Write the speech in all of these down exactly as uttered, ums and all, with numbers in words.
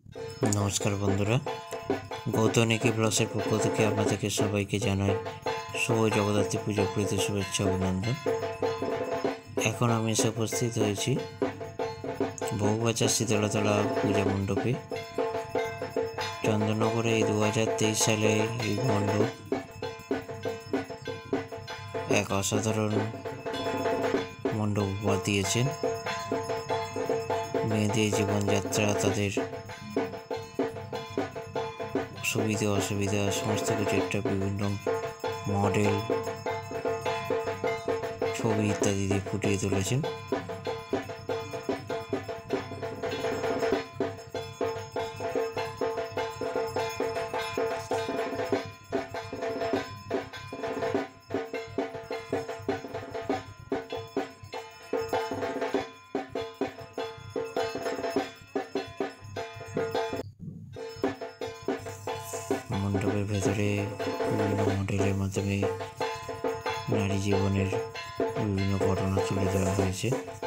नमस्कार बंधुरा गौतमनेगिव्लग्सের পক্ষ থেকে আপনাদেরকে সবাইকে জানাই শুভ জগদ্ধাত্রী পূজা প্রীতি শুভেচ্ছা অভিনন্দন। এখন আমি এসে উপস্থিত হয়েছি বহুবাজার শীতলাতলা পূজা মণ্ডপে। চন্দননগরে এই দু হাজার তেইশ সালে এই মণ্ডপ এক অসাধারণ মণ্ডপ উপহার দিয়েছেন। মেয়েদের জীবনযাত্রা, তাদের সুবিধা অসুবিধা সমস্ত কিছু একটা বিভিন্ন মডেল, ছবি ইত্যাদি দিয়ে ফুটিয়ে তুলেছেন। মণ্ডপের ভেতরে বিভিন্ন মডেলের মাধ্যমে নারী জীবনের বিভিন্ন ঘটনা তুলে ধরা হয়েছে।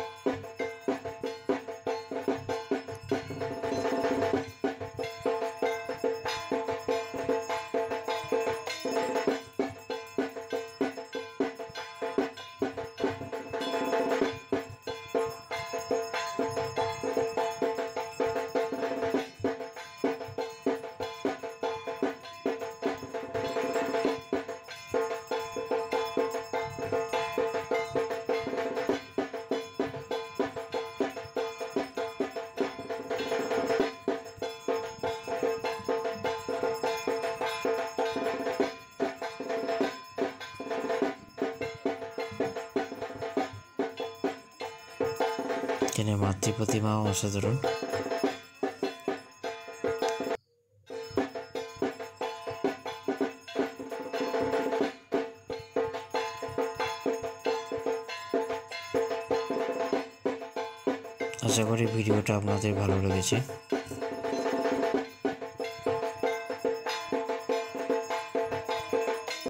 এখানে মাতৃ প্রতিমাও অসাধারণ। আশা করি ভিডিওটা আপনাদের ভালো লেগেছে।